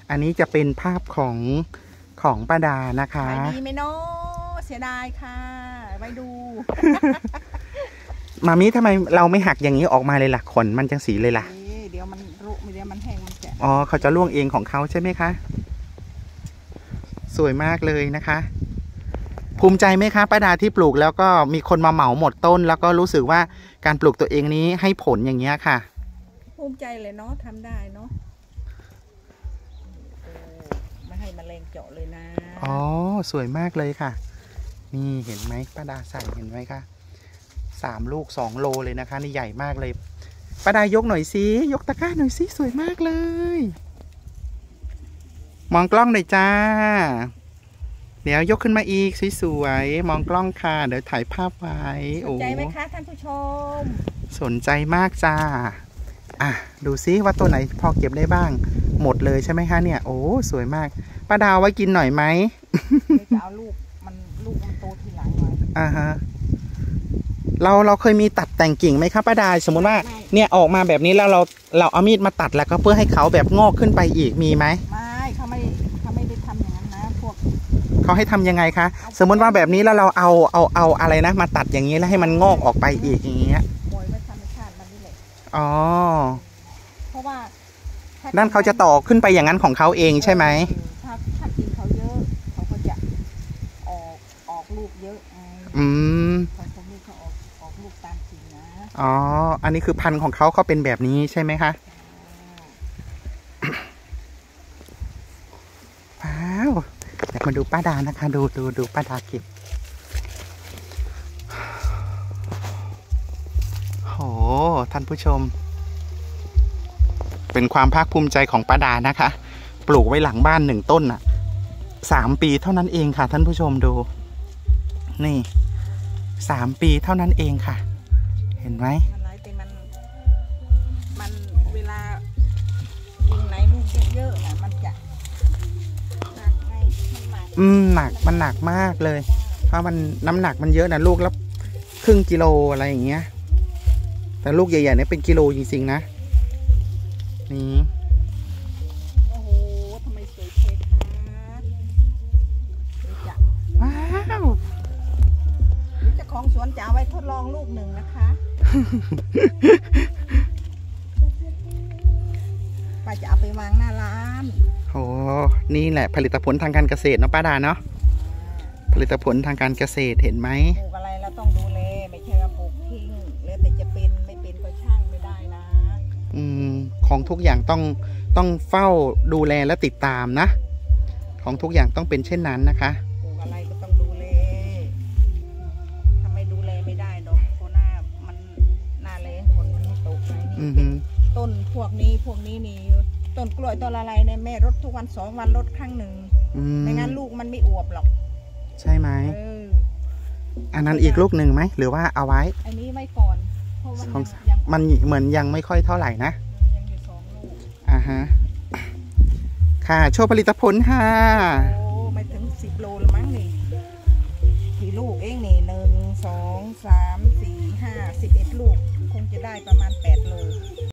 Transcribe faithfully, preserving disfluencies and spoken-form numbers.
อันนี้จะเป็นภาพของของป้าดานะคะขายดีไหมเนาะเสียดายค่ะไปดูมามิทำไมเราไม่หักอย่างนี้ออกมาเลยล่ะขนมันจังสีเลยล่ะเดี๋ยวมันรุเดี๋ยวมันแห้งมันจะอ๋อเขาจะล่วงเองของเขาใช่ไหมคะสวยมากเลยนะคะภูมิใจไหมคะป้าดาที่ปลูกแล้วก็มีคนมาเหมาหมดต้นแล้วก็รู้สึกว่าการปลูกตัวเองนี้ให้ผลอย่างเงี้ยค่ะภูมิใจเลยเนาะทำได้เนาะไม่ให้แมลงเจาะเลยนะอ๋อสวยมากเลยค่ะนี่เห็นไหมป้าดาใส่เห็นไหมคะสามลูกสองโลเลยนะคะนี่ใหญ่มากเลยป้าดายกหน่อยสิยกตะกร้าหน่อยสิสวยมากเลยมองกล้องหน่อยจ้าเดี๋ยวยกขึ้นมาอีกสวยๆมองกล้องค่ะเดี๋ยวถ่ายภาพไว้สนใจไหมคะท่านผู้ชมสนใจมากจ้าอ่ะดูซิว่าตัวไหนพอเก็บได้บ้างหมดเลยใช่ไหมคะเนี่ยโอ้สวยมากป้าดาวไว้กินหน่อยไหมจะเอาลูกมันลูกมันโตทีหลังไว้อ่าฮะเราเราเคยมีตัดแต่งกิ่งไหมครับป้าดาสมมติว่าเนี่ยออกมาแบบนี้แล้วเราเราเอามีดมาตัดแล้วก็เพื่อให้เขาแบบงอกขึ้นไปอีกมีไหมไม่เขาไม่เขาไม่ได้ทำอย่างนั้นนะพวกเขาให้ทำยังไงคะสมมติว่าแบบนี้แล้วเราเอาเอาเอาอะไรนะมาตัดอย่างนี้แล้วให้มันงอกออกไปอีกอย่างเงี้ยปล่อยไว้ธรรมชาติมันนี่แหละอ๋อเพราะว่านั่นเขาจะต่อขึ้นไปอย่างนั้นของเขาเองใช่ไหมถ้าถ้ากิ่งเขาเยอะเขาก็จะออกออกลูกเยอะอืมพวกนี้เขาออกออกลูกตามกิ่งนะอ๋ออันนี้คือพันธุ์ของเขาเขาเป็นแบบนี้ใช่ไหมคะว้าวเดี๋ยวมาดูป้าดานะคะดูดูดูป้าดาเก็บโหท่านผู้ชมเป็นความภาคภูมิใจของป้าดานะคะปลูกไว้หลังบ้านหนึ่งต้นน่ะสามปีเท่านั้นเองค่ะท่านผู้ชมดูนี่สามปีเท่านั้นเองค่ะเห็นไหมมันไรเป็นมันมันเวลากิ่งไหนลูกเยอะๆนะมันจะหนักไงมันหนักอืมหนักมันหนักมากเลยเพราะมันน้ำหนักมันเยอะนะลูกแล้วครึ่งกิโลอะไรอย่างเงี้ยแต่ลูกใหญ่ๆเนี่ยเป็นกิโลจริงๆนะนี่โอ้โหทำไมสวยเท่คะว้าวเจ้าของสวนจะเอาไว้ทดลองลูกหนึ่งนะคะป้าจะเอาไปวางหน้าร้านโอ้นี่แหละผลิตผลทางการเกษตรเนาะป้าดาเนาะผลิตผลทางการเกษตรเห็นไหมปลูกอะไรเราต้องดูแลไม่ใช่ว่าปลูกทิ้งแล้วแต่จะเป็นไม่เป็นก็ช่างไม่ได้นะอืมของทุกอย่างต้องต้องเฝ้าดูแลและติดตามนะของทุกอย่างต้องเป็นเช่นนั้นนะคะปลูกอะไรก็ต้องดูแลทำไมดูแลไม่ได้ดอกเพราะหน้ามันหน้าแรงฝนมันไม่ตกไงนี่ต้นพวกนี้พวกนี้นี่ต้นกล้วยต้นอะไรเนี่ยแม่รดทุกวันสองวันรดครั้งหนึ่งไม่งั้นลูกมันไม่อวบหรอกใช่ไหมอันนั้นอีกลูกหนึ่งไหมหรือว่าเอาไว้อันนี้ไว้ก่อนเพราะมันมันเหมือนยังไม่ค่อยเท่าไหร่นะยังอยู่สองลูกอ่าฮะค่ะโชว์ผลิตผลค่ะโอ้ไม่ถึงสิบโลหรือมั้งนี่กี่ลูกเองนี่หนึ่งสองสามสี่ห้าสิบเอ็ดลูกคงจะได้ประมาณแปดโล